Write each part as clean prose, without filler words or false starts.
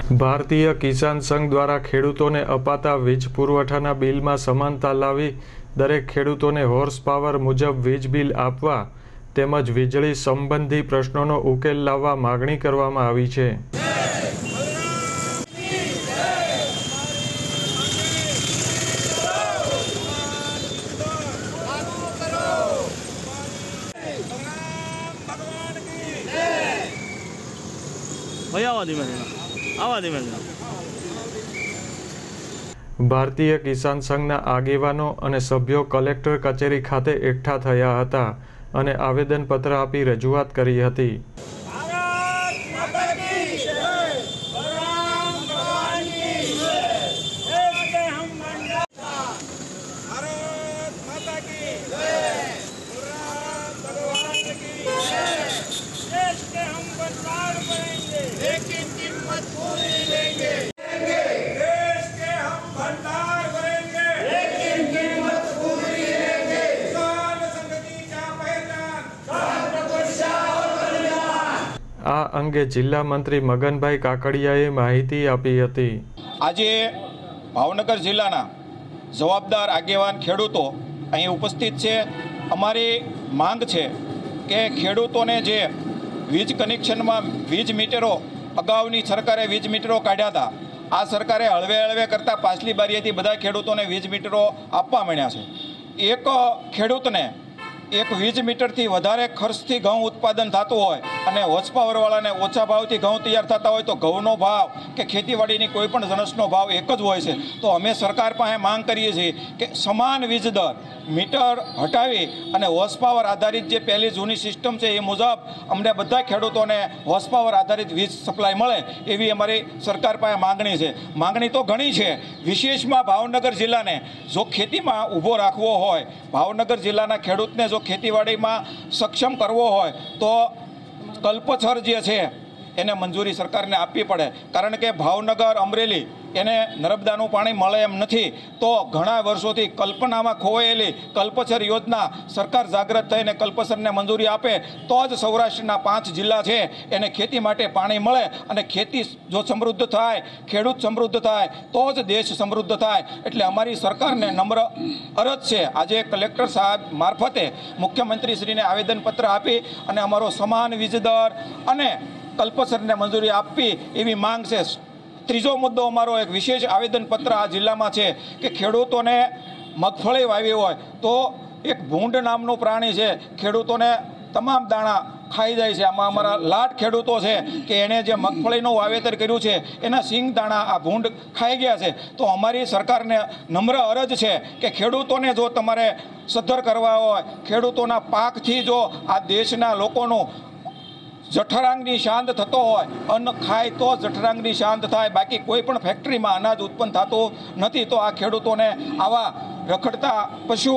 ભારતીય કિસાન સંઘ દ્વારા ખેડૂતોને અપાતા વીજ પુરવઠાના બિલમાં સમાનતા લાવી દરેક ખેડૂતોને હોર્સ પાવર મુજબ વીજ બિલ આપવા તેમજ વીજળી સંબંધી પ્રશ્નોનો ઉકેલ લાવવા માગણી કરવામાં આવી છે। ભારતીય કિસાન સંઘના આગેવાનો અને સભ્યો કલેક્ટર કચેરી ખાતે એકઠા થયા હતા અને આવેદનપત્ર આપી રજૂઆત કરી હતી। આ અંગે જિલ્લા મંત્રી મગનભાઈ કાકડિયાએ માહિતી આપી હતી। આજે ભાવનગર જિલ્લાના જવાબદાર આગેવાન ખેડૂતો અહીં ઉપસ્થિત છે। અમારી માંગ છે કે ખેડૂતોને જે વીજ કનેક્શનમાં વીજ મીટરો અગાઉની સરકારે વીજ મીટરો કાઢ્યા હતા, આ સરકારે હળવે કરતાં પાછલી બારીએથી બધા ખેડૂતોને વીજ મીટરો આપવા માંડ્યા છે। એક ખેડૂતને એક વીજ મીટરથી વધારે ખર્ચથી ઘઉં ઉત્પાદન થતું હોય અને હોર્સ પાવરવાળાને ઓછા ભાવથી ઘઉં તૈયાર થતા હોય તો ઘઉંનો ભાવ કે ખેતીવાડીની કોઈ પણ જણસનો ભાવ એક જ હોય છે। તો અમે સરકાર પાસે માંગ કરીએ છીએ કે સમાન વીજ દર મીટર હટાવી અને હોર્સ પાવર આધારિત જે પહેલી જૂની સિસ્ટમ છે એ મુજબ અમને બધા ખેડૂતોને હોર્સ પાવર આધારિત વીજ સપ્લાય મળે એવી અમારી સરકાર પાસે માંગણી છે। માંગણી તો ઘણી છે, વિશેષમાં ભાવનગર જિલ્લાને જો ખેતીમાં ઊભો રાખવો હોય, ભાવનગર જિલ્લાના ખેડૂતને જો ખેતીવાડીમાં સક્ષમ કરવો હોય તો કલ્પસર જે છે એને મંજૂરી સરકારને આપવી પડે, કારણ કે ભાવનગર અમરેલી એને નર્મદાનું પાણી મળે એમ નથી। તો ઘણા વર્ષોથી કલ્પનામાં ખોવાયેલી કલ્પસર યોજના સરકાર જાગૃત થઈને કલ્પસરને મંજૂરી આપે તો જ સૌરાષ્ટ્રના 5 જિલ્લા છે એને ખેતી માટે પાણી મળે અને ખેતી જો સમૃદ્ધ થાય, ખેડૂત સમૃદ્ધ થાય તો જ દેશ સમૃદ્ધ થાય। એટલે અમારી સરકારને નમ્ર અરજ છે, આજે કલેક્ટર સાહેબ મારફતે મુખ્યમંત્રીશ્રીને આવેદનપત્ર આપી અને અમારો સમાન વીજ દર અને કલ્પસરને મંજૂરી આપવી એવી માંગ છે। ત્રીજો મુદ્દો અમારો એક વિશેષ આવેદનપત્ર આ જિલ્લામાં છે કે ખેડૂતોને મગફળી વાવી હોય તો એક ભૂંડ નામનું પ્રાણી છે, ખેડૂતોને તમામ દાણા ખાઈ જાય છે। આમાં અમારા લાટ ખેડૂતો છે કે એણે જે મગફળીનું વાવેતર કર્યું છે એના સિંગ દાણા આ ભૂંડ ખાઈ ગયા છે। તો અમારી સરકારને નમ્ર અરજ છે કે ખેડૂતોને જો તમારે સદ્ધર કરવા હોય, ખેડૂતોના પાકથી જો આ દેશના લોકોનું જઠરાંગની શાંત થતો હોય, અન્ન ખાય તો જઠરાંગની શાંત થાય, બાકી કોઈ પણ ફેક્ટરીમાં અનાજ ઉત્પન્ન થતું નથી। તો આ ખેડૂતોને આવા રખડતા પશુ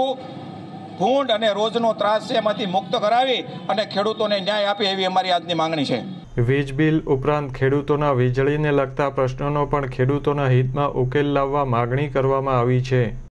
ભૂંડ અને રોજનો ત્રાસ છે એમાંથી મુક્ત કરાવી અને ખેડૂતોને ન્યાય આપે એવી અમારી આજની માંગણી છે। વીજ બિલ ઉપરાંત ખેડૂતોના વીજળીને લગતા પ્રશ્નોનો પણ ખેડૂતોના હિતમાં ઉકેલ લાવવા માગણી કરવામાં આવી છે।